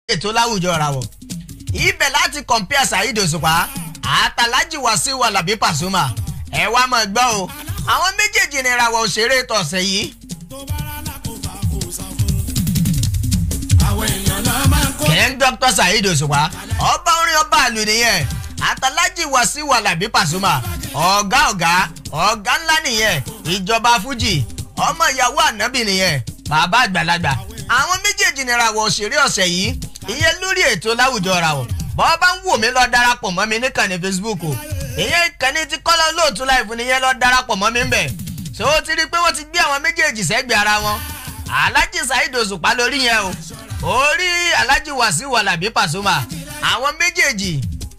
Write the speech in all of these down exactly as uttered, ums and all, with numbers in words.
ètò láwùjọ ìràwọ̀ ibẹ̀ láti compare Saheed Òṣùpá àtàlájì Wasiu Alabi Pasuma ẹ wá máa gbọ́ o àwọn méjèèjì ní ìràwọ̀ òṣèré tọ̀sẹ̀ yìí. kẹ́ń Dr Saheed Òṣùpá ọba orin ọba àlù nìyẹn àtàlájì Wasiu Alabi Pasuma ọ̀gá ọ̀gá ọ̀gá ńlá nìyẹn ìjọba fújì ọmọ ìyàwó ànábì nìyẹn bàbá àgbàlagbà àwọn méjèèjì ní ìràwọ̀ òṣèré ọ̀sẹ̀ yìí ìyẹn lórí ètò láwùjọ ìràwọ̀ bọ́ bá ń wò mí lọ darapọ̀ mọ́ mi níkànnì Facebook o ìyẹn ìkànnì tí Kọ́lá Olóòtú Live nìyẹn lọ darapọ̀ mọ́ mi ń bẹ̀ ṣé o ti rí i pé wọ́n ti gbé àwọn méjèèjì sẹ́gbẹ̀ẹ́ ara wọn Alhaji Saheed Òṣùpá lórí yẹn o orí Alhaji Wasiu Alabi Pasuma àwọn méjèèjì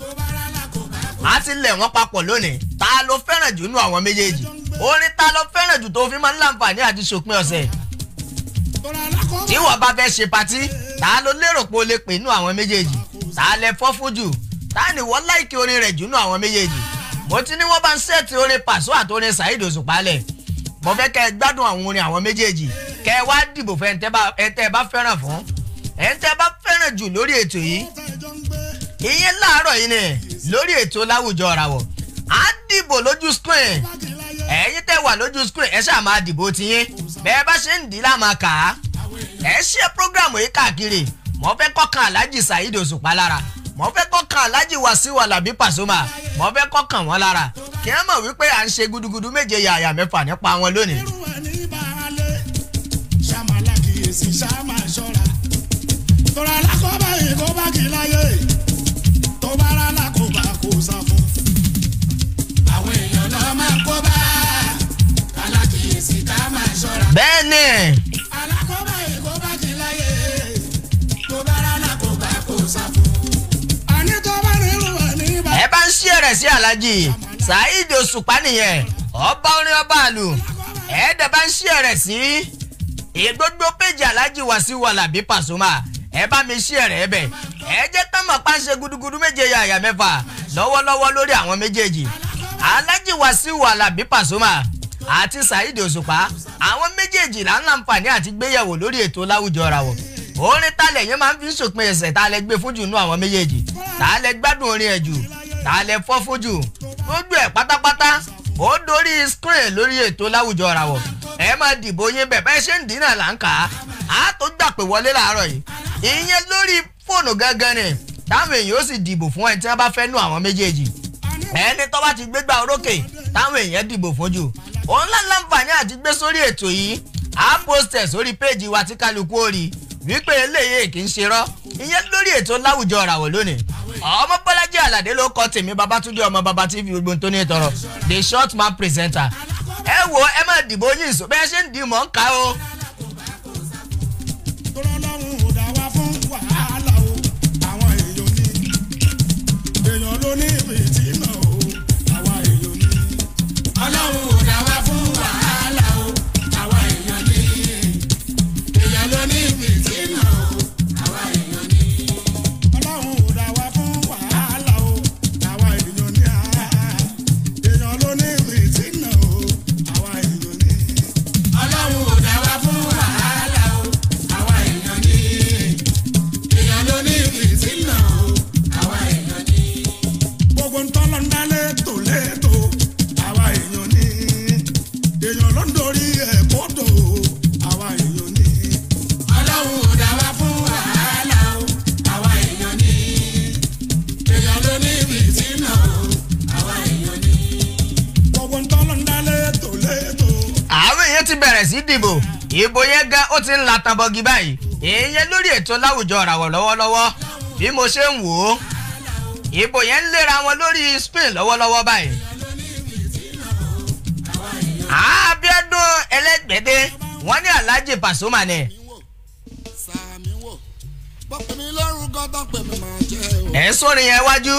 á ti lẹ̀ wọ́n papọ̀ lónìí ta ló fẹ́ràn jù nú àwọn méjèèjì orin ta ló fẹ́ràn jù tó fi máa ń láǹfààní àti ṣòpin ọ̀sẹ̀ tí wọ́n bá fẹ́ ṣe patí ta ló lérò pé o lè pè nú àwọn méjèèjì ta lẹ fọ́ fún jù ta ni wọ́n láìkí orin rẹ̀ jù nú àwọn méjèèjì mo ti ní wọ́n bá ń sẹ́ẹ̀tì orin Pàṣọ àti orin Saheed Òṣùpá lẹ̀ mo fẹ́ kẹ́ ẹ gbádùn àwọn orin àwọn méjèèjì kẹ́ ẹ wá dìbò fẹ́ ẹ̀ńtẹ́ ẹ bá fẹ́ràn fún ẹ̀ńtẹ́ ẹ bá fẹ́ràn jù lórí ètò yìí ìyẹn láàárọ̀ yìí ni lórí ètò láwùjọ ìràwọ̀ á dìbò lójú screen ẹ̀yin tẹ́ wà lójú screen ẹ ṣáà máa dìbò tiyín bẹ́ẹ̀ bá ṣe ń dì í láàmà kà á ẹ ṣe program yìí káàkiri mo fẹ́ kọ́kàn Alhaji Saheed Òṣùpá lára mo fẹ́ kọ́kàn Alhaji Wasiu Alabi Pasuma mo fẹ́ kọ́kàn wọn lára kí ẹ mọ̀ wípé à ń ṣe gudugudu méje yàyà mẹ́fà nípa wọn lónìí. tọ́lá alákọ̀ọ́bá yìí kó bá kì í láyé tó bá rà lákòóbá kò sá fún. àwọn èèyàn náà máa kó bá alákìyèsí ká máa ṣọ́ra. bẹ́ẹ̀ ni. alákọ̀ọ́bá yìí kó bá kì í láyé tó bá rà lákòóbá kò sá fún. àní tó bá nínú ẹ̀ ní ibà. ẹ bá ń ṣí ẹ̀rẹ̀ sí Alhaji Saheed Òṣùpá nìyẹn ọba orin ọba àlù ẹ̀ẹ́dẹ̀ bá ń ṣí ẹ̀rẹ̀ sí ìgbógbó péjì Alhaji Wasiu Alabi Pasuma ẹ bá mi ṣí ẹ̀rẹ̀ ẹ̀bẹ̀ ẹ jẹ́ tọ́mọ̀ páṣẹ gudugudu méje yàyà mẹ́fà lọ́wọ́lọ́wọ́ lórí àwọn méjèèjì Alhaji Wasiu Alabi Pasuma àti Saheed Òṣùpá àwọn méjèèjì là ń láǹfààní àti gbéyẹ̀wò lórí ètò láwùjọ ìràwọ̀ orin talẹ̀ yẹn máa ń fi ṣòpin ẹ̀sẹ̀ tá a lẹ gbé fún jù nú àwọn méjèèjì tá a lẹ gbádùn orin ẹ̀ jù tá a lẹ fọ́ fún jù gbogbo ẹ̀ pátápátá ó dórí screen lórí ètò láwùjọ ìràwọ̀ ẹ máa dìbò yín bẹ̀ bẹ́ẹ̀ ṣe ń dínà là ń kà á á tó gbà pé wọlé láàárọ̀ yìí ìyẹn lórí fóònù gangan ni táwọn èèyàn ó sì dìbò fún ẹni tí wọ́n bá fẹ́ nú àwọn méjèèjì ẹni tó bá ti gbégbá orókè táwọn èèyàn dìbò fún jù òun lá láǹfààní àti gbé sórí ètò yìí á pósítẹ̀ sórí péèjì wa tí kálukú ó rí wípé eléyìí kì í ṣe rọ́ ìyẹn lórí ètò láwùjọ ìràwọ̀ lónìí ọmọ Bọ́lájí Àlàdé ló kọ tèmi Babátúndé ọmọ baba T V gbogbo tó ní ìtọrọ the short man presenter ẹ wo ẹ má dìbò yín sọ bẹ́ẹ̀ ṣe ń dì mọ́ ń ká o. èèyàn ló ní ìrètí náà o àwa èèyàn ní. ọlọ́run ò dá wa fún wàhálà o àwa èèyàn ní. èèyàn ló ní ìrètí náà o àwa èèyàn ní. ọlọ́run ò dá wa fún wàhálà o àwa èèyàn ní. èèyàn ló ní ìrètí náà o àwa èèyàn ní. ọlọ́run ò dá wa fún wàhálà o àwa èèyàn ní. èèyàn ló ní ìrètí náà o àwa èèyàn ní. gbogbo ntọ́lọ́ ń dá létò létò àwa èèyàn ní. èèyàn ló ń dorí ẹ̀kọ́ dò àwa èèyàn ní. ọlọ́run ò dá wa fún wàhálà o àwa èèyàn ní. èèyàn ló ní ìrètí náà o àwa èèyàn ní. gbogbo ntọ́lọ́ ń dá létò létò. àwọn èèyàn ti bẹ̀rẹ̀ sí dìbò ìbò yẹn gan ó ti ń la tanbọgi báyìí èèyàn lórí ètò láwùjọ ìràwọ̀ lọ́wọ́lọ́wọ́ bí mo ṣe ń wò ó ìbò yẹn ń léra wọn lórí spain lọ́wọ́lọ́wọ́ báyìí. Abíọ́dún Ẹlẹ́gbẹ̀dẹ́ wọ́n ní Alhaji Pasuma ni. ẹ̀ ń sórin yẹn wájú.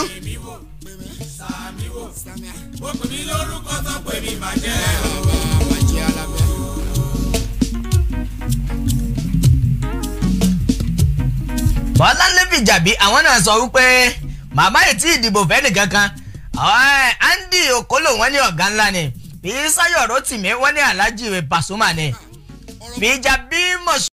Bọ́lá Lẹ́fìjàbí àwọn náà sọ wípé màmá yìí tí ìdìbò fẹ́ nìkan kan Andy Okolo wọ́n ní ọ̀gá ńlá ni Fisáyọ̀ Rótìmí wọ́n ní Alhaji Pasuma ni Fìjàbí mọ̀.